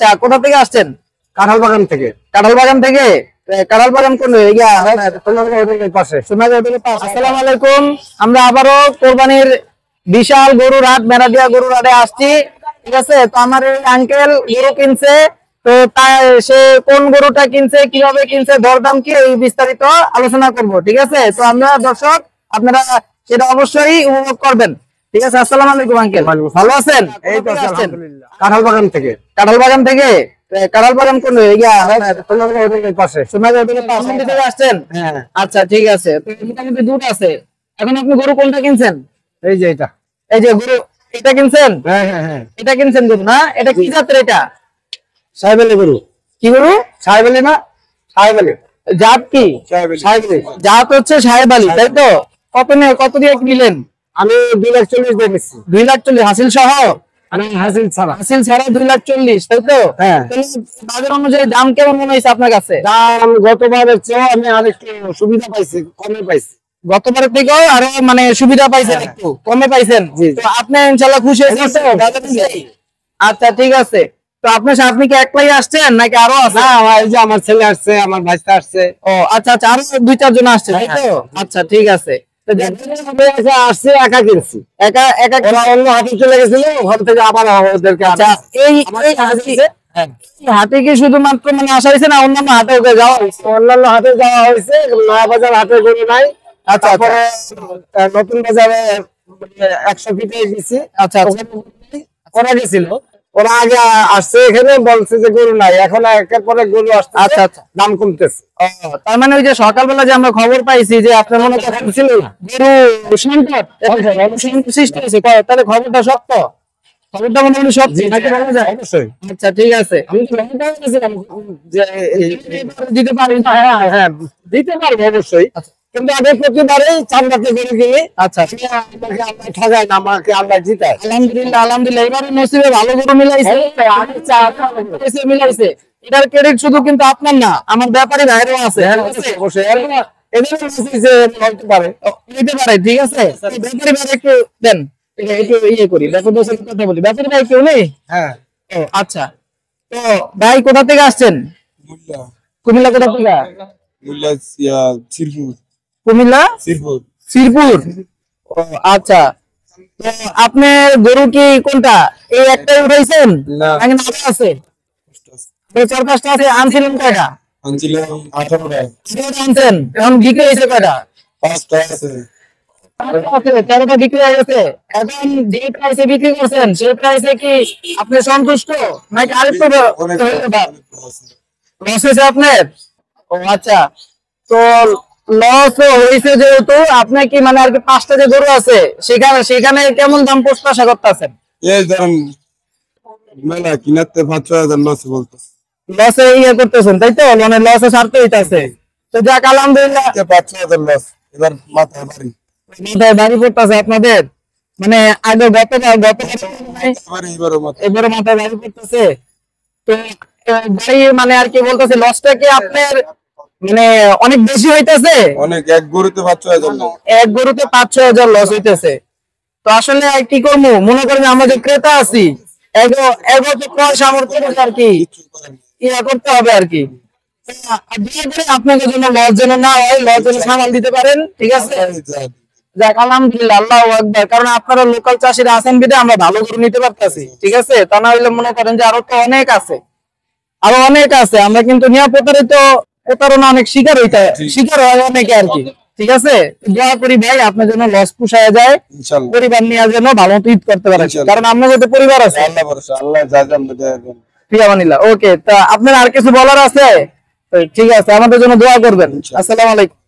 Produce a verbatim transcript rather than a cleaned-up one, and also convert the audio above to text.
আচ্ছা, কোথা থেকে আসছেন? কাঁঠাল বাগান থেকে। কাঁঠাল বাগান থেকে? কাঁঠাল বাগান কোন পাশে। আসসালামু আলাইকুম। আমরা আবারও কোরবানির বিশাল গরুর হাট, মেরাদিয়া গরুর হাটে আসছি, ঠিক আছে। তো আমার আঙ্কেল গরু কিনছে, তো তাই সে কোন গরুটা কিনছে, কিভাবে কিনছে, দরদাম কি, এই বিস্তারিত আলোচনা করব, ঠিক আছে। তো আমরা দর্শক আপনারা সেটা অবশ্যই উপভোগ করবেন, ঠিক আছে। আসসালামু আলাইকুম আঙ্কেল, ভালো আছেন? এই তো আলহামদুলিল্লাহ। কাঁঠাল বাগান থেকে। কাঁঠাল বাগান থেকে? কাঁঠাল বাগান কোন পাশে। থেকে আসছেন? হ্যাঁ। আচ্ছা, ঠিক আছে। তো মোটামুটি দুধ আছে। এখন আপনি গরু কোনটা কিনছেন? এই যে এটা। এই যে গরু এটা কিনছেন? হ্যাঁ হ্যাঁ হ্যাঁ। এটা কিনছেন গরু না? এটা কি জাতের? এটা সাহেবেলি গরু। কি গরু? সাহেবেলি না? সাহেবেলি। জাত কি? সাহেবেলি। জাত হচ্ছে সাহেবালি, তাই তো? কত নিয়ে কত দিয়ে কিনলেন? আমি দুই লাখ চল্লিশ দিয়ে নিচ্ছি। দুই লাখ চল্লিশ হাসিল সহ? হাসিল ছাড়া। হাসিল ছাড়া দুই লাখ চল্লিশ, তাই তো? হ্যাঁ। বাজার অনুযায়ী দাম কেমন মনে হয়েছে আপনার কাছে? দাম গতবারের চেয়ে আমি আরেকটু সুবিধা পাইছি, কমে পাইছি। গতবারের থেকেও আরো মানে সুবিধা পাইছেন, একটু কমে পাইছেন। তো আপনি ইনশাআল্লাহ খুশি হয়েছেন? আচ্ছা, ঠিক আছে। তো আপনার সাথে আপনি কি একলাই আসছেন নাকি আরো আছে? না, এই যে আমার ছেলে আসছে, আমার ভাইস্তা আসছে। ও আচ্ছা আচ্ছা, আরো দুই চার জন আসছে, তাই তো? আচ্ছা, ঠিক আছে। আসছে একা কিনছি, একা একা ওরা অন্য হাটে চলে গেছিল, ঘর থেকে আবার ওদেরকে। আচ্ছা, এই এই হাটে কি শুধুমাত্র মানে আসা হয়েছে না অন্যান্য হাটে যাওয়া হয়েছে? অন্যান্য হাটে যাওয়া হয়েছে, নয়া বাজার হাটে গরু নাই। আচ্ছা, তারপরে নতুন বাজারে একশো ফিটে গেছি। আচ্ছা, ওরা গেছিল, ওরা আগে আসছে, এখানে বলছে যে গরু নাই, এখন একের পরে গরু আসছে। আচ্ছা আচ্ছা, দাম কমতেছে। তার মানে ওই যে সকালবেলা যে আমরা খবর পাইছি যে আপনার মনে করেন ছিল গরু সংকট সৃষ্টি হয়েছে, তাহলে খবরটা সত্য? খবরটা মোটামুটি সত্যি নাকি বলা যায়? অবশ্যই। আচ্ছা, ঠিক আছে। আমি দিতে পারি? হ্যাঁ হ্যাঁ দিতে পারবো অবশ্যই, কিন্তু আমি প্রতিবারেই চান্দাতে গরু কিনি। আচ্ছা, আমাকে আল্লাহ ঠগায় না, আমাকে আল্লাহ জিতায়। আলহামদুলিল্লাহ আলহামদুলিল্লাহ, এবারে নসিবে ভালো গরু মিলাইছে, মিলাইছে। এটার ক্রেডিট শুধু কিন্তু আপনার না, আমার ব্যাপারী ভাইরাও আছে। অবশ্যই এদের বলতে পারে নিতে পারে, ঠিক আছে। ব্যাপারী ভাই একটু দেন, একটু ইয়ে করি, ব্যাপারী ভাইয়ের সাথে কথা বলি। ব্যাপারী ভাই কেউ নেই? হ্যাঁ। ও আচ্ছা, তো ভাই কোথা থেকে আসছেন? কুমিল্লা। কোথা থেকে? কুমিল্লা শ্রীপুর। ও আচ্ছা, তো আপনার গরু কি কোনটা, এই একটাই উঠাইছেন নাকি আরো আছে? চার পাঁচটা আছে। আনছিলেন কয়টা? আনছেন, এখন বিক্রি হয়েছে কয়টা? তেরোটা বিক্রি হয়ে গেছে। এখন যে প্রাইসে বিক্রি করছেন সেই প্রাইসে কি আপনি সন্তুষ্ট নাকি আরেকটু লস হয়েছে আপনার? ও আচ্ছা, তো লস হয়েছে যেহেতু আপনি কি মানে আর কি পাঁচটা যে গরু আছে সেখানে সেখানে কেমন দাম প্রত্যাশা করতেছেন? এই ধরেন মেলা কিনাতে পাঁচ ছয় হাজার লস বলতেছে। লসে ইয়ে করতেছেন, তাই তো? মানে লসে ছাড়তে হইতাছে। তো যাক আলহামদুলিল্লাহ, পাঁচ ছয় হাজার লস, এবার মাথায় বাড়ি মাথায় বাড়ি পড়তেছে আপনাদের, মানে আগে গত গত এবারে মাথায় বাড়ি পড়তেছে। তো ভাই মানে আর কি বলতেছে, লসটা কি আপনার মানে অনেক বেশি হইতেছে? অনেক, এক গরুতে পাঁচ ছয় হাজার, এক গরুতে পাঁচ ছয় হাজার লস হইতেছে। তো আসলে কি করবো, মনে করেন আমরা যে ক্রেতা আছি, এগো এগো তো ক্রয় সামর্থ্য আর কি ইয়া করতে হবে আর কি। আপনাদের জন্য লস যেন না হয়, লস যেন সামাল দিতে পারেন, ঠিক আছে। যাক আলহামদুলিল্লাহ, আল্লাহু আকবার। কারণ আপনারা লোকাল চাষিরা আছেন বিধে আমরা ভালো করে নিতে পারতেছি, ঠিক আছে। তা না হইলে মনে করেন যে আরো তো অনেক আছে, আরো অনেক আছে। আমরা কিন্তু নিরাপত্তারিত প্রতারণা অনেক শিকার হইতে শিকার হয় অনেকে আর কি, ঠিক আছে। দোয়া করি ভাই আপনার জন্য লস পুষায় যায়, পরিবার নিয়ে যেন ভালো মতো ঈদ করতে পারে, কারণ আপনার যদি পরিবার আছে। আল্লাহ ভরসা, আল্লাহ যা জানবে দেবেন। ওকে, তা আপনার আর কিছু বলার আছে? ঠিক আছে, আমাদের জন্য দোয়া করবেন। আসসালামু আলাইকুম।